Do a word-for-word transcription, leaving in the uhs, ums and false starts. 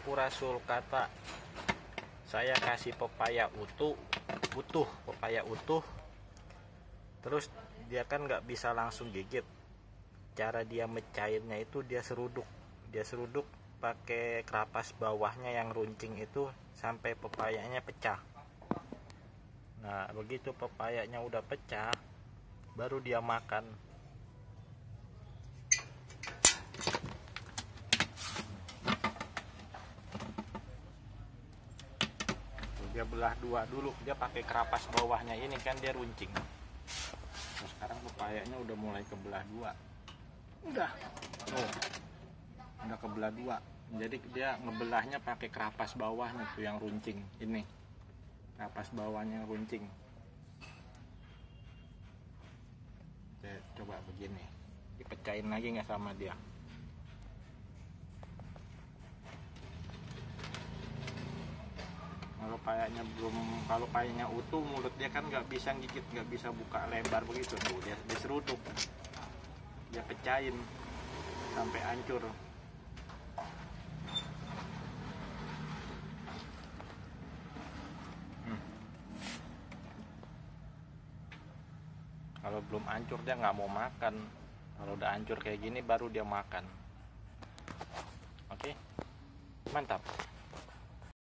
Sampurasul kata saya kasih pepaya utuh utuh pepaya utuh, terus dia kan nggak bisa langsung gigit. Cara dia mecairnya itu dia seruduk dia seruduk pakai kerapas bawahnya yang runcing itu sampai pepayanya pecah. Nah begitu pepayanya udah pecah baru dia makan. Dia belah dua dulu, dia pakai kerapas bawahnya ini kan dia runcing. Nah, sekarang pepayanya udah mulai kebelah dua, udah oh, udah kebelah dua. Jadi dia ngebelahnya pakai kerapas bawahnya tuh yang runcing ini, kerapas bawahnya runcing. Saya coba begini, dipecahin lagi nggak sama dia. Kalau payanya belum, kalau payanya utuh mulut dia kan nggak bisa gigit, nggak bisa buka lebar begitu tuh, dia diseruduk, dia pecahin sampai hancur. hmm. Kalau belum hancur dia nggak mau makan, kalau udah hancur kayak gini baru dia makan. Oke, mantap.